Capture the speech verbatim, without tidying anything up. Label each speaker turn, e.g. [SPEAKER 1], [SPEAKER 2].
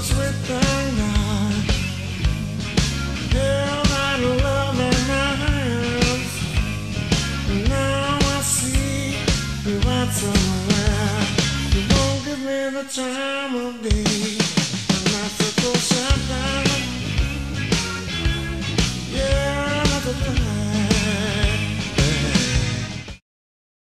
[SPEAKER 1] was with the Lord. Held that love in my hands. And now I see you out somewhere. You won't give me the time of day.